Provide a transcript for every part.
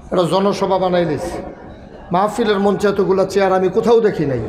এটা জনসভা বানাই দিচ্ছে। মাহফিলের মঞ্চে এতগুলো চেয়ার আমি কোথাও দেখি নাই।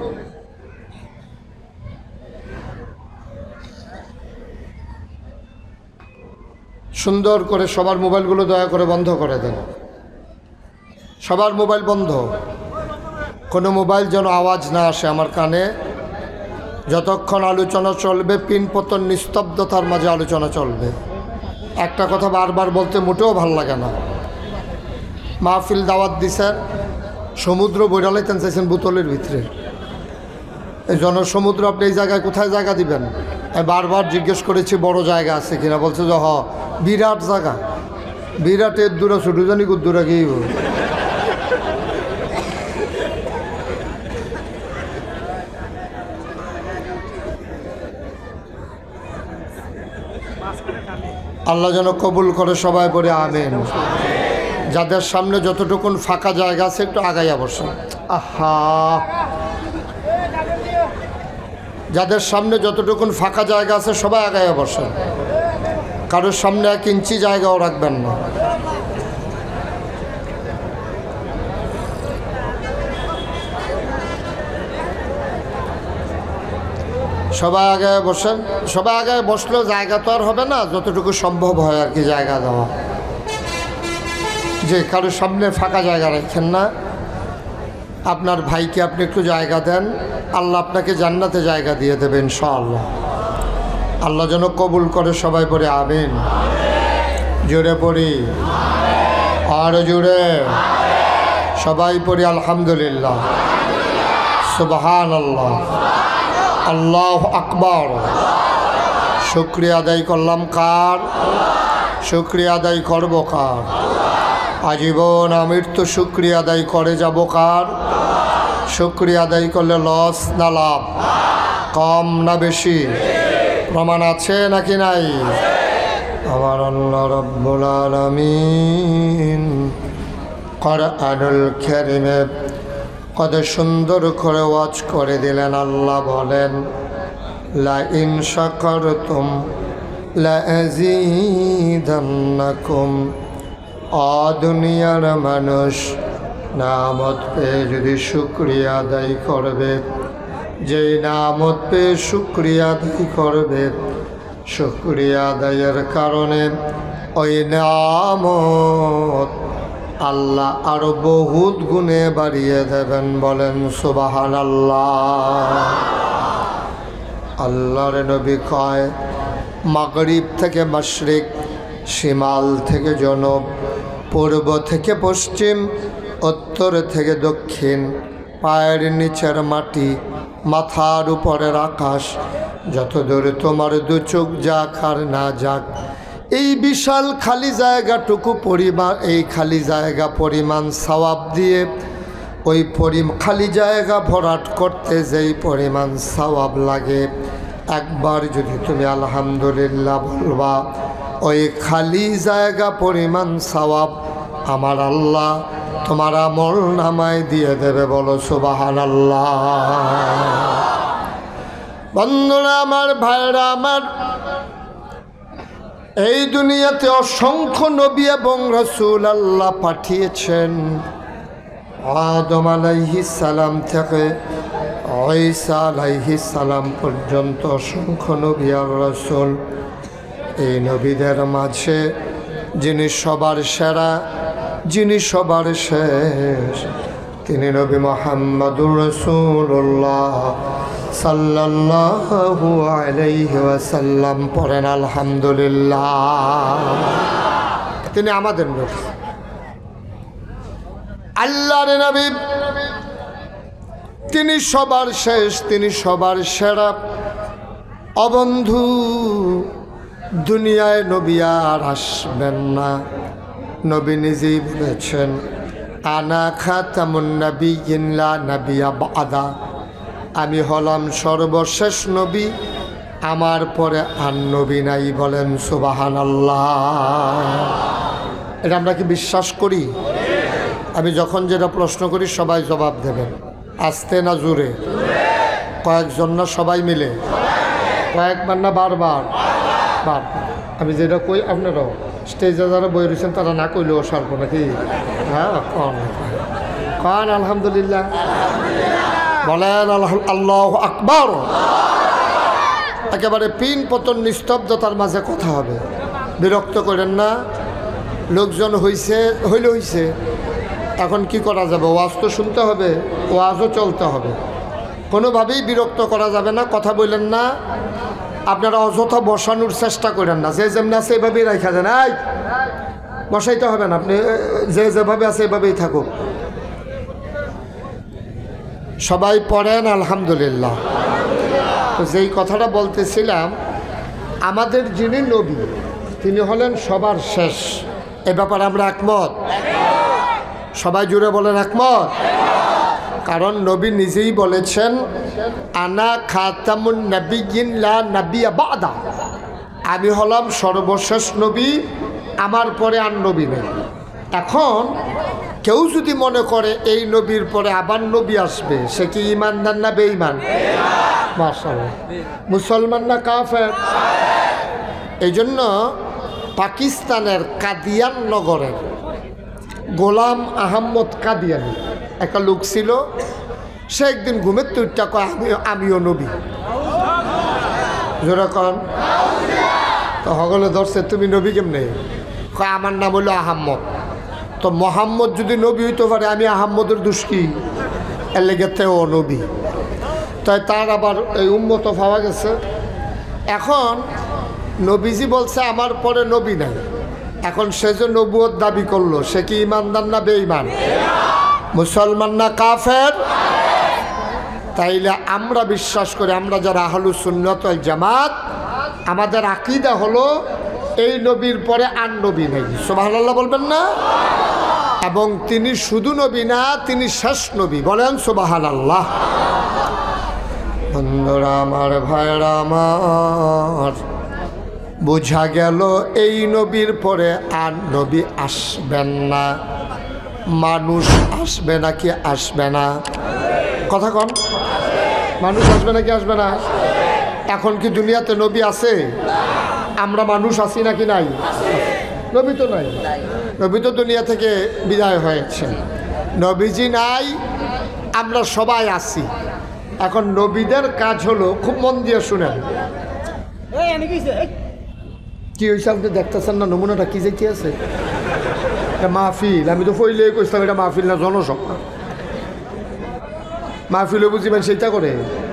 সুন্দর করে সবার মোবাইলগুলো দয়া করে বন্ধ করে দেন। সবার মোবাইল বন্ধ, কোনো মোবাইল যেন আওয়াজ না আসে আমার কানে। যতক্ষণ আলোচনা চলবে পিনপতন নিস্তব্ধতার মাঝে আলোচনা চলবে। একটা কথা বারবার বলতে মোটেও ভাল লাগে না। মাহফিল দাওয়াত দিছেন, সমুদ্র বৈরালাইতেন চাইছেন বোতলের ভিতরে। এই জনসমুদ্র আপনি এই জায়গায় কোথায় জায়গা দিবেন? বারবার জিজ্ঞেস করেছি বড় জায়গা আছে কিনা, বলছে যে বিরাট জায়গা। বিরাটের দূরে ছোটো জানি দূরে গিয়ে আল্লাহ যেন কবুল করে, সবাই পড়ে আমিন। যাদের সামনে যতটুকুন ফাঁকা জায়গা আছে একটু আগাইয়া বসেন। আহা, যাদের সামনে যতটুকুন ফাঁকা জায়গা আছে সবাই আগাইয়া বসেন। কারোর সামনে 1 ইঞ্চি জায়গাও রাখবেন না। সবাই আগায় বসেন। সবাই আগায় বসলেও জায়গা তো আর হবে না, যতটুকু সম্ভব হয় আর কি জায়গা দেওয়া। যে কারোর সামনে ফাঁকা জায়গা রাখেন না। আপনার ভাইকে আপনি একটু জায়গা দেন, আল্লাহ আপনাকে জান্নাতে জায়গা দিয়ে দেবেন ইনশাআল্লাহ। আল্লাহ যেন কবুল করে, সবাই পড়ে আমিন। জোরে পড়ি, আর জোরে সবাই পড়ি আলহামদুলিল্লাহ, সুবহানাল্লাহ, আল্লাহু আকবার। শুকরিয়া আদায় করলাম কার? শুকরিয়া আদায় করব কার? আজীবন আমৃত্যু শুকরিয়া আদায় করে যাব কার? শুকরিয়া আদায় করলে লস না লাভ? কম না বেশি? প্রমাণ আছে নাকি নাই? আমার আল্লাহ রাব্বুল আলামিন কুরআনুল কারীমে কত সুন্দর করে ওয়াজ করে দিলেন। আল্লাহ বলেন, লা ইন শাকারতুম লা আযীদান্নাকুম। দুনিয়ার মানুষ নামত পেয়ে যদি শুকরিয়া আদায় করবে, যেই নামত পেয়ে শুকরিয়া আদায় করবে, শুকরিয়া আদায়ের কারণে ওই নামত আল্লাহ আরো বহুত গুণে বাড়িয়ে দেবেন। বলেন সুবহানাল্লাহ। আল্লাহর নবী কয়, মাগরিব থেকে মাশরিক, শিমাল থেকে জনব, পূর্ব থেকে পশ্চিম, উত্তর থেকে দক্ষিণ, পায়ের নিচের মাটি, মাথার উপরের আকাশ, যত দূরে তোমার 2 চোখ যাক আর না যাক, এই বিশাল খালি জায়গাটুকু পরিমাণ, এই খালি জায়গা পরিমাণ সওয়াব দিয়ে ওই খালি জায়গা ভরাট করতে যেই পরিমাণ সওয়াব লাগে, একবার যদি তুমি আলহামদুলিল্লাহ বলবা, ওই খালি জায়গা পরিমাণ সওয়াব আমার আল্লাহ তোমার আমল নামায় দিয়ে দেবে। বলো সুবহানাল্লাহ। বন্ধুরা আমার, ভাইরা আমার, এই দুনিয়াতে অসংখ্য নবী এবং রাসূল আল্লাহ পাঠিয়েছেন। আদম আলাইহিস সালাম থেকে ঈসা আলাইহিস সালাম পর্যন্ত অসংখ্য নবী আর রাসূল। এই নবীদের মাঝে যিনি সবার সেরা, যিনি সবার শেষ, তিনি নবী মুহাম্মদুর রাসূলুল্লাহ সাল্লাল্লাহু আলাইহি ওয়াসাল্লাম। পড়েন আলহামদুলিল্লাহ। তিনি আমাদের নবী, আল্লাহর নবী। তিনি সবার শেষ, তিনি সবার সেরা। অবন্ধু, দুনিয়ায় নবী আর আসবেন না। নবী নিজেই বলেছেন, আনা খাতামুন নাবিয়্যিন লা নাবিয়্যা বা'দা। আমি হলাম সর্বশেষ নবী, আমার পরে আর নবী নাই। বলেন সুবহানাল্লাহ। এটা আমরা কি বিশ্বাস করি? আমি যখন যেটা প্রশ্ন করি সবাই জবাব দেবেন, আস্তে না জোরে? কয়েকজন না সবাই মিলে? কয়েকবার না বারবার? বারবার। আমি যেটা কই আপনারাও স্টেজে যারা বই রয়েছেন তারা না কইলেও সারব নাকি? হ্যাঁ, কন আলহামদুলিল্লাহ বলেন আল্লাহু আকবার। একেবারে পিন পতন নিস্তব্ধতার মাঝে কথা হবে, বিরক্ত করেন না। লোকজন হইছে, এখন কি করা যাবে? ওয়াজ তো শুনতে হবে, ওয়াজও চলতে হবে, কোনোভাবেই বিরক্ত করা যাবে না। কথা বললেন না, আপনারা অযথা বসানোর চেষ্টা করেন না। যে যেমনি আছে এভাবেই রাখা দেন, এই বসাইতে হবে না, আপনি যে যেভাবে আছে এভাবেই থাকুক। সবাই পড়েন আলহামদুলিল্লাহ। তো যেই কথাটা বলতেছিলাম, আমাদের যিনি নবী তিনি হলেন সবার শেষ। এ ব্যাপারে আমরা একমত? সবাই জুড়ে বলেন একমত। কারণ নবী নিজেই বলেছেন, আনা খাতামুন নাবিয়্যিন লা নাবিয়্যা বা'দা, আমি হলাম সর্বশেষ নবী, আমার পরে আর নবী নেই। এখন কেউ যদি মনে করে এই নবীর পরে আবার নবী আসবে, সে কি ঈমানদার না বেঈমান? মাশাআল্লাহ। মুসলমান না কাফের? এই জন্য পাকিস্তানের কাদিয়ান নগরের গোলাম আহমদ কাদিয়ানি একটা লোক ছিল। সে একদিন ঘুমের তুইটা কয়, আমিও নবী। যেরকম তো হগলে ধরছে, তুমি নবী কেমনে? কয় আমার নাম হলো আহম্মদ। তো মোহাম্মদ যদি নবী হইতে পারে, আমি আহম্মদের দোষ কি? এর লেগেতে ও নবী। তাই তার আবার এই উম্মত পাওয়া গেছে। এখন নবীজি বলছে আমার পরে নবী নাই। এখন সে যে নবুয়ত দাবি করলো, সে কি ঈমানদার না বেঈমান? মুসলমান না কাফের? তাইলে আমরা বিশ্বাস করি, আমরা যারা আহলুস সুন্নাত ওয়াল জামাত, আমাদের আকীদা হলো এই নবীর পরে আর নবী নেই। সুবহানাল্লাহ বলবেন না? এবং তিনি শুধু নবী না, তিনি শেষ নবী। বলেন সুবহানাল্লাহ। বন্ধুরা আমার, ভাইরা আমার, বোঝা গেল এই নবীর পরে আর নবী আসবেন না। মানুষ আসবে নাকি আসবে না? কথা কন, মানুষ আসবে নাকি আসবে না? এখন কি দুনিয়াতে নবী আছে? আমরা মানুষ আছি নাকি নাই? নবী তো নাই, নবী তো দুনিয়া থেকে বিদায় হয়েছে। নবীজি নাই, আমরা সবাই আছি। এখন নবীদের কাজ হলো, খুব মন দিয়ে শুনেন। কি হয়েছে আপনি দেখতেছেন না? নমুনাটা কি যে কি আছে? এটা মাহফিল। আমি তো পইলে কইতাম এটা মাহফিল না, জনসভা। মাহফিলও বুঝিবেন সেইটা করে।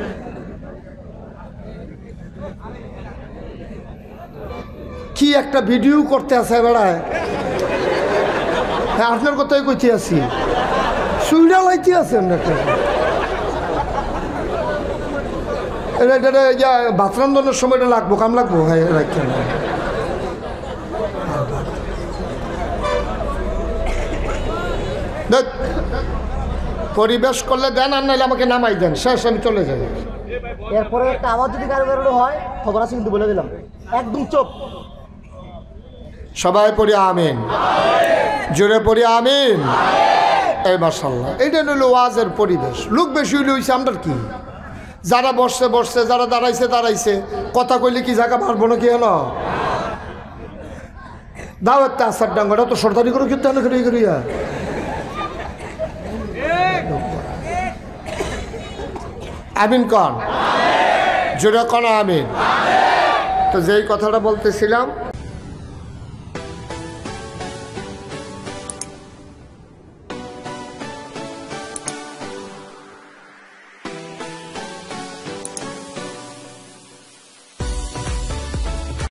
কি একটা ভিডিও করতে আছে বেড়ায়। হ্যাঁ, আপনার কথাই কইতে আছি, সুইডা লাইতে আছেন এটা ভাত রান্ধনের সময়টা লাগবো, কাম লাগবো। হ্যাঁ, রাখেন। পরিবেশ করলে দেন, আর নাইলে আমাকে নামাই দেন, শেষ, আমি চলে যাই। এরপরে একটা আওয়াজ যদি কারো কারণে হয়, খবর আছে কিন্তু বলে দিলাম, একদম চোখ। সবাই পড়ি আমিন, জোরে পড়ি আমিন। এই মাশাআল্লাহ, এইটা হলো ওয়াজের পরিবেশ। লোক বেশি হইলে হইছে আমরা কি, যারা বসছে বসছে, যারা দাঁড়াইছে দাঁড়াইছে। কথা কইলে কি জায়গা পারবো না? কি হলো দাও একটা আসার ডাঙ্গটা তো সরদারি করে কিন্তু করিয়া আমিন কন, জোরে কন আমিন। তো যেই কথাটা বলতেছিলাম,